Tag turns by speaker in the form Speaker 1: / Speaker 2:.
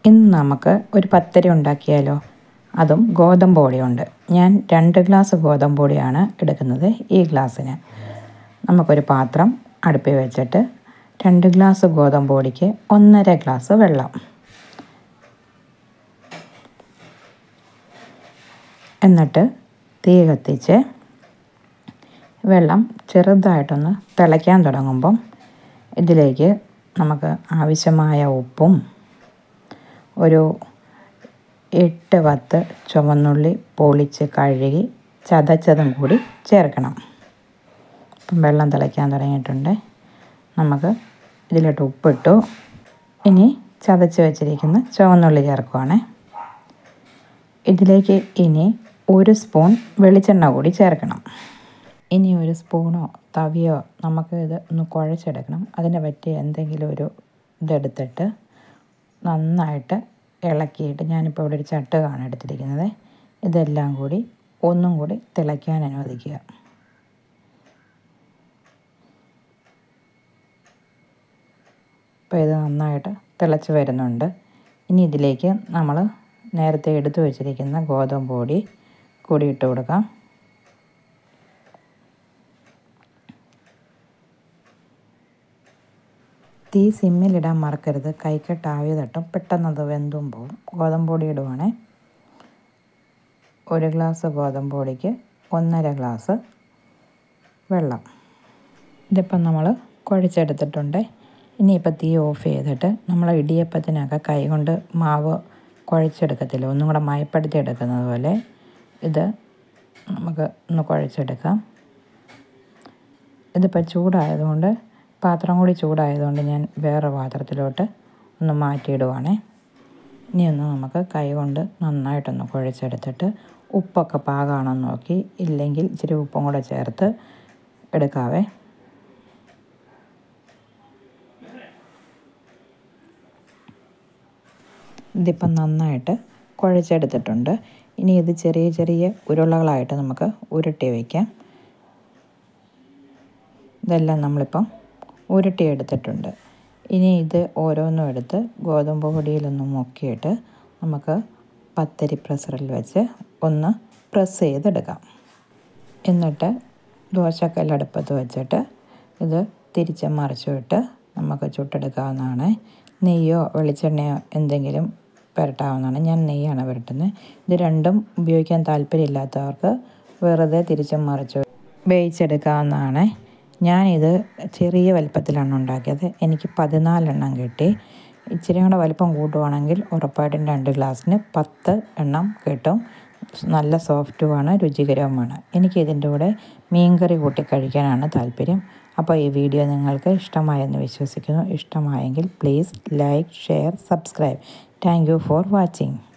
Speaker 1: ഇന്ന് നമുക്ക് ഒരു പത്തരി ഉണ്ടാക്കിയാലോ? അതും ഗോതമ്പ് പൊടി കൊണ്ട്. ഞാൻ 2 ഗ്ലാസ് ഗോതമ്പ് പൊടിയാണ് എടുക്കുന്നത് ഈ ഗ്ലാസ്സിന്. നമുക്കൊരു പാത്രം അടുപ്പിൽ വെച്ചിട്ട് 2 ഗ്ലാസ് ഗോതമ്പ് പൊടിക്ക് 1.5 ഗ്ലാസ് വെള്ളം, എന്നിട്ട് തീ കത്തിച്ച് വെള്ളം ചെറുതായിട്ടൊന്ന് തിളയ്ക്കാൻ തുടങ്ങുമ്പം ഇതിലേക്ക് നമുക്ക് ആവശ്യമായ ഉപ്പും ഒരു 8-10 ചുവന്നുള്ളി പൊളിച്ച് കഴുകി ചതച്ചതും കൂടി ചേർക്കണം. ഇപ്പം വെള്ളം തിളയ്ക്കാൻ തുടങ്ങിയിട്ടുണ്ട്. നമുക്ക് ഇതിലോട്ട് ഉപ്പിട്ടു. ഇനി ചതച്ച് വെച്ചിരിക്കുന്ന ചുവന്നുള്ളി ചേർക്കുവാണ്. ഇതിലേക്ക് ഇനി 1 സ്പൂൺ വെളിച്ചെണ്ണ കൂടി ചേർക്കണം. ഇനി 1 സ്പൂണോ തവിയോ നമുക്ക് ഇത് ഒന്ന് കുഴച്ചെടുക്കണം. അതിനെ പറ്റി എന്തെങ്കിലും ഒരു ഇതെടുത്തിട്ട് നന്നായിട്ട് ഇളക്കിയിട്ട്, ഞാനിപ്പോൾ ഇവിടെ ഒരു ചട്ടുകമാണ് എടുത്തിരിക്കുന്നത്, ഇതെല്ലാം കൂടി ഒന്നും കൂടി തിളയ്ക്കാൻ അനുവദിക്കുക. ഇപ്പോൾ ഇത് നന്നായിട്ട് തിളച്ച് വരുന്നുണ്ട്. ഇനി ഇതിലേക്ക് നമ്മൾ നേരത്തെ എടുത്തു വച്ചിരിക്കുന്ന ഗോതമ്പ് പൊടി കൂടി ഇട്ട് കൊടുക്കാം. തീ സിമ്മിലിടാൻ മറക്കരുത്, കൈക്കട്ട് ആവി തട്ടും, പെട്ടെന്നത് വെന്തും പോവും. ഗോതമ്പ് പൊടി ഇടുവാണേ. 1 ഗ്ലാസ് ഗോതമ്പ് പൊടിക്ക് 1.5 ഗ്ലാസ് വെള്ളം. ഇതിപ്പം നമ്മൾ കുഴച്ചെടുത്തിട്ടുണ്ട്. ഇനിയിപ്പോൾ തീ ഓഫ് ചെയ്തിട്ട് നമ്മൾ ഇടിയപ്പത്തിനൊക്കെ കൈ കൊണ്ട് മാവ് കുഴച്ചെടുക്കത്തില്ല, ഒന്നും കൂടെ മയപ്പെടുത്തി എടുക്കുന്നത് പോലെ ഇത് നമുക്ക് ഒന്ന് കുഴച്ചെടുക്കാം. ഇതിപ്പോൾ ചൂടായതുകൊണ്ട്, പാത്രം കൂടി ചൂടായതുകൊണ്ട് ഞാൻ വേറെ പാത്രത്തിലോട്ട് ഒന്ന് മാറ്റിയിടുവാണേ. ഇനിയൊന്ന് നമുക്ക് കൈ കൊണ്ട് നന്നായിട്ടൊന്ന് കുഴച്ചെടുത്തിട്ട് ഉപ്പൊക്കെ പാകമാണെന്ന് നോക്കി, ഇല്ലെങ്കിൽ ഇച്ചിരി ഉപ്പും കൂടെ ചേർത്ത് എടുക്കാവേ. ഇതിപ്പം നന്നായിട്ട് കുഴച്ചെടുത്തിട്ടുണ്ട്. ഇനി ഇത് ചെറിയ ചെറിയ ഉരുളകളായിട്ട് നമുക്ക് ഉരുട്ടി വയ്ക്കാം. ഇതെല്ലാം നമ്മളിപ്പം ഉരുട്ടിയെടുത്തിട്ടുണ്ട്. ഇനി ഇത് ഓരോന്നും എടുത്ത് ഗോതമ്പ് പൊടിയിലൊന്ന് മുക്കിയിട്ട് നമുക്ക് പത്തരി പ്രഷറിൽ വെച്ച് ഒന്ന് പ്രസ് ചെയ്തെടുക്കാം. എന്നിട്ട് ദോശക്കല്ല് അടുപ്പത്ത് വെച്ചിട്ട് ഇത് തിരിച്ച് മറിച്ചിട്ട് നമുക്ക് ചുട്ടെടുക്കാവുന്നതാണ്. നെയ്യോ വെളിച്ചെണ്ണയോ എന്തെങ്കിലും പുരട്ടാവുന്നതാണ്. ഞാൻ നെയ്യാണ് പുരട്ടുന്നത്. ഇത് രണ്ടും ഉപയോഗിക്കാൻ താല്പര്യമില്ലാത്തവർക്ക് വെറുതെ തിരിച്ചും മറിച്ച് വേവിച്ചെടുക്കാവുന്നതാണ്. ഞാനിത് ചെറിയ വലുപ്പത്തിലാണ് ഉണ്ടാക്കിയത്. എനിക്ക് 14 എണ്ണം കിട്ടി. ഇച്ചിരി കൂടെ വലുപ്പം കൂട്ടുവാണെങ്കിൽ ഉറപ്പായിട്ടും 2 ഗ്ലാസ്സിന് 10 എണ്ണം കിട്ടും. നല്ല സോഫ്റ്റുമാണ്, രുചികരവുമാണ്. എനിക്കിതിൻ്റെ കൂടെ മീൻകറി കൂട്ടി കഴിക്കാനാണ് താല്പര്യം. അപ്പോൾ ഈ വീഡിയോ നിങ്ങൾക്ക് ഇഷ്ടമായെന്ന് വിശ്വസിക്കുന്നു. ഇഷ്ടമായെങ്കിൽ please like, share, subscribe. Thank you for watching.